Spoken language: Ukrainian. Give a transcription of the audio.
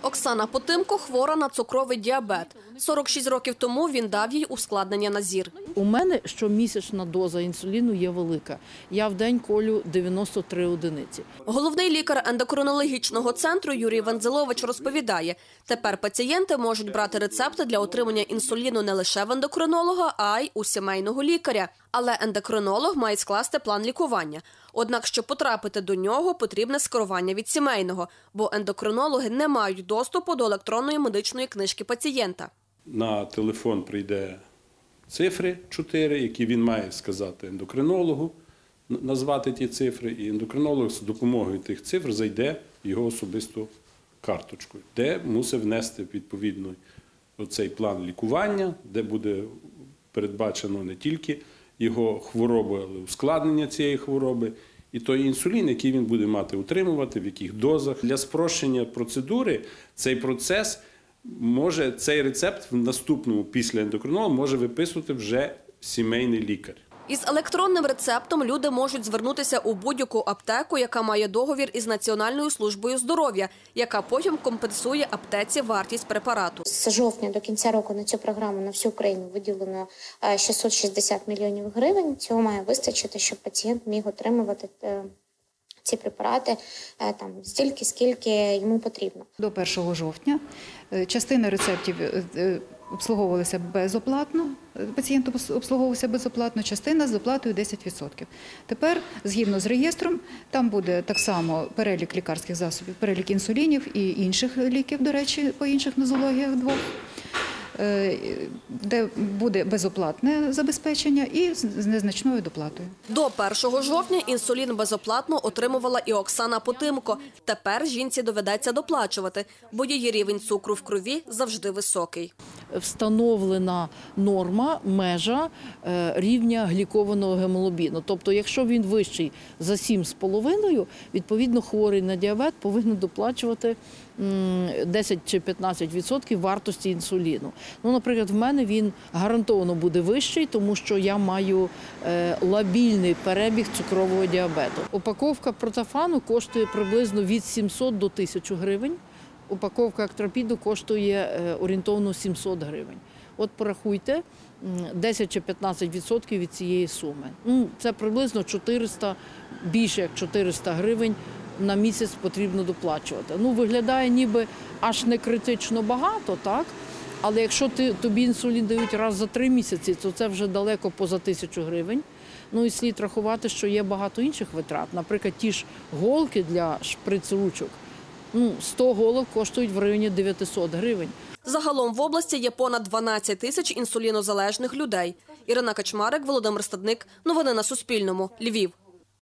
Оксана Потимко хвора на цукровий діабет. 46 років тому він дав їй ускладнення на зір. У мене щомісячна доза інсуліну є велика. Я в день колю 93 одиниці. Головний лікар ендокринологічного центру Юрій Вензелович розповідає, тепер пацієнти можуть брати рецепти для отримання інсуліну не лише в ендокринолога, а й у сімейного лікаря. Але ендокринолог має скласти план лікування. Однак, щоб потрапити до нього, потрібне скерування від сімейного, бо ендокринологи не мають доступу до електронної медичної книжки пацієнта. На телефон прийде цифри 4, які він має сказати ендокринологу, назвати ті цифри, і ендокринолог з допомогою тих цифр зайде в його особисту карточку, де мусить внести відповідно оцей план лікування, де буде передбачено не тільки його хвороби, але й ускладнення цієї хвороби, і той інсулін, який він буде мати утримувати, в яких дозах. Для спрощення процедури цей процес може, цей рецепт в наступному після ендокринолога може виписувати вже сімейний лікар. Із електронним рецептом люди можуть звернутися у будь-яку аптеку, яка має договір із Національною службою здоров'я, яка потім компенсує аптеці вартість препарату. З жовтня до кінця року на цю програму на всю Україну виділено 660 мільйонів гривень. Цього має вистачити, щоб пацієнт міг отримувати ці препарати стільки, скільки йому потрібно. До 1 жовтня частина рецептів обслуговувалася безоплатно, пацієнт обслуговувався безоплатно, частина з оплатою 10%. Тепер, згідно з реєстром, там буде так само перелік лікарських засобів, перелік інсулінів і інших ліків, до речі, по інших нозологіях двох, де буде безоплатне забезпечення і з незначною доплатою. До 1 жовтня інсулін безоплатно отримувала і Оксана Потимко. Тепер жінці доведеться доплачувати, бо її рівень цукру в крові завжди високий. Встановлена норма, межа рівня глікованого гемоглобіну. Тобто, якщо він вищий за 7,5, відповідно, хворий на діабет повинен доплачувати 10 чи 15% вартості інсуліну. Ну, наприклад, в мене він гарантовано буде вищий, тому що я маю лабільний перебіг цукрового діабету. Упаковка протафану коштує приблизно від 700 до 1000 гривень. Упаковка актропіду коштує орієнтовно 700 гривень. От порахуйте, 10 чи 15% від цієї суми. Це приблизно 400, більше як 400 гривень на місяць потрібно доплачувати. Виглядає ніби аж не критично багато, так? Але якщо тобі інсулін дають раз за 3 місяці, то це вже далеко поза 1000 гривень. І слід рахувати, що є багато інших витрат. Наприклад, ті ж голки для шприц-ручок. 100 голок коштують в районі 900 гривень. Загалом в області є понад 12 тисяч інсулінозалежних людей. Ірина Качмарик, Володимир Стадник. Новини на Суспільному. Львів.